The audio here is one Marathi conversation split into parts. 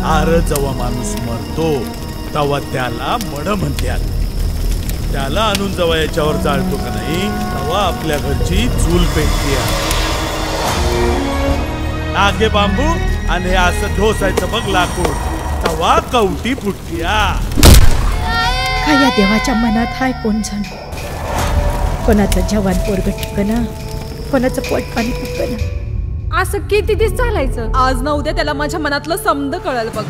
आर जेव्हा माणूस मरतो तेव्हा त्याला मड म्हणतात. त्याला आणून जेव्हा याच्यावर जाळतो का नाही तेव्हा आपल्या घरची चूल पेटते. आगे बांबू आणि हे असं ढोसायचं बघ लाकूड तेव्हा कवटी फुटतीया. काय या देवाच्या मनात हाय कोण जण. कोणाचं जवान पोरग ठिकना, कोणाचं पोट पाणी फुकना. असं किती दिवस चालायचं. आज ना उद्या त्याला माझ्या मनातलं समद कळल बघ.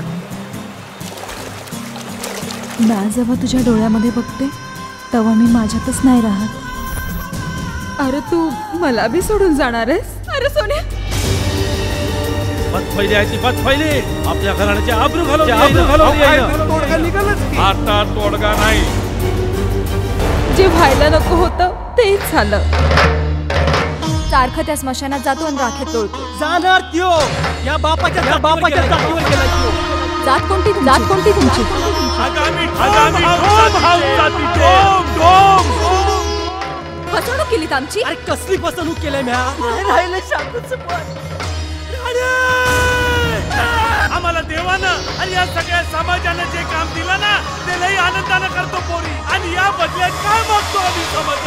ना जेव्हा तुझ्या डोळ्यामध्ये बघते तेव्हा मी माझ्यातच नाही राहत. अरे तू मला बी सोडून जाणार आहेस. अरे सोन्या पत फैली आहे ती पत फैली. आपल्या घराण्याची आबरू घालवली. आता तोडगा नाही. जे व्हायला नको होतं तेच झालं. सारखं त्या स्मशानात जातो आणि राखेत तोडतो. जाणार त्यो या बापाच्या जातीवर गेला त्यो. जात कोणती तुमची? फसवणूक केलीत आमची. अरे कसली फसवणूक केलंय म्या. राहिले शांतच आम्हाला देवानं आणि या सगळ्या समाजानं जे काम दिलं ना ते लई आनंदानं करतो पोरी. आणि या बदल्यात काय मागतो आम्ही समज